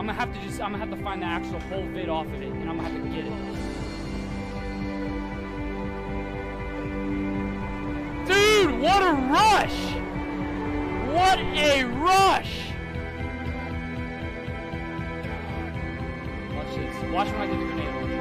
I'm gonna have to find the actual whole vid off of it, and I'm gonna have to get it. Dude, what a rush! What a rush! Watch this. Watch when I do the grenade launcher.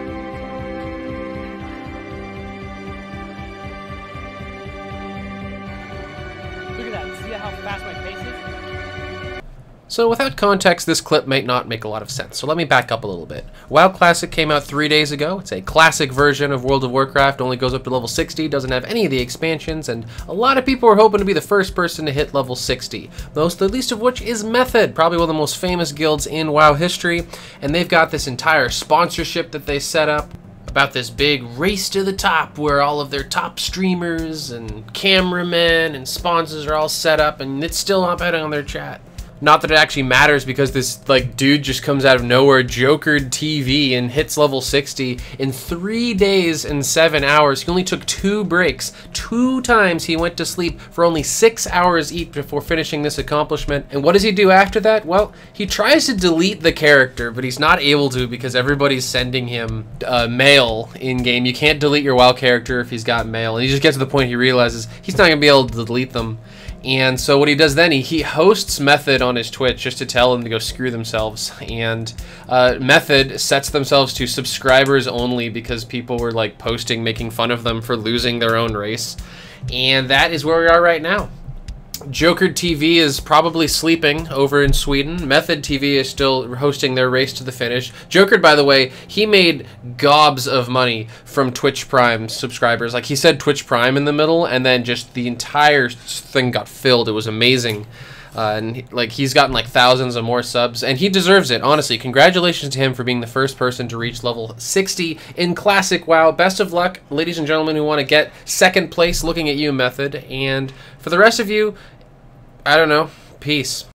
Look at that. See how fast my pace is? So without context, this clip might not make a lot of sense, so let me back up a little bit. WoW Classic came out 3 days ago. It's a classic version of World of Warcraft, only goes up to level 60, doesn't have any of the expansions, and a lot of people were hoping to be the first person to hit level 60. Most, the least of which is Method, probably one of the most famous guilds in WoW history, and they've got this entire sponsorship that they set up about this big race to the top where all of their top streamers and cameramen and sponsors are all set up, and it's still not betting on their chat. Not that it actually matters, because this like dude just comes out of nowhere, JokerdTV, and hits level 60 in 3 days and 7 hours. He only took 2 breaks. 2 times he went to sleep for only 6 hours each before finishing this accomplishment. And what does he do after that? Well, he tries to delete the character, but he's not able to because everybody's sending him mail in-game. You can't delete your WoW character if he's got mail. And he just gets to the point he realizes he's not going to be able to delete them. And so what he does then, he hosts Method on his Twitch just to tell them to go screw themselves. And Method sets themselves to subscribers only because people were like posting, making fun of them for losing their own race. And that is where we are right now. JokerdTV is probably sleeping over in Sweden. Method TV is still hosting their race to the finish. Jokered, by the way, he made gobs of money from Twitch Prime subscribers. Like, he said Twitch Prime in the middle, and then just the entire thing got filled. It was amazing. And like, he's gotten like thousands of more subs, and he deserves it, honestly. Congratulations to him for being the first person to reach level 60 in Classic WoW. Best of luck, ladies and gentlemen who want to get second place. Looking at you, Method. And for the rest of you, I don't know, peace.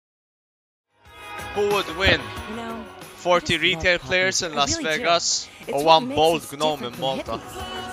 Who would win? 40 retail players in Las Vegas or one bold gnome in Malta?